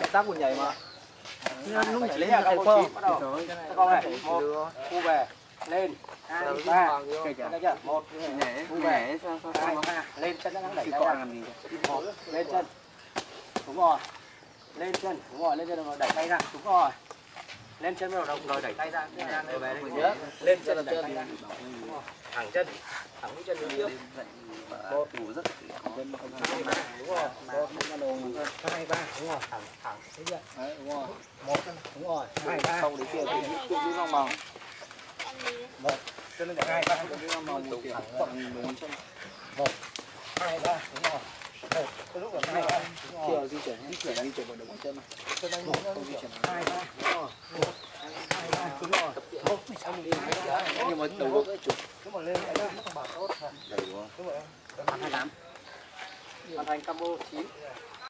tác của nhảy mà lúc nhảy lên thầy phơ con này một thu về lên 2 3 chưa một thu về 2 3 lên chân nó đẩy tay một lên chân đúng rồi lên chân đúng rồi lên chân rồi đẩy tay ra đúng rồi lên chân bắt đầu rồi đẩy tay ra về đây lên chân đẩy tay ra thẳng chân thẳng mũi chân lên trước một đủ rất đúng rồi một hai ba đúng rồi thẳng thẳng thấy chưa đấy đúng rồi một đúng rồi hai ba sau đấy kia thì tự đi vào màu một chân lên hai ba tự đi vào màu một kiểu một hai ba đúng rồi một cái lúc là hai ba chiều di chuyển vận động bằng chân này chân anh không di chuyển hai ba đúng rồi một hai ba đúng rồi một xong đi nhưng mà đầu bước ấy chụp nếu mà lên cái đó nó không bảo tốt đầy đúng không đúng rồi 28 hoàn thành combo 9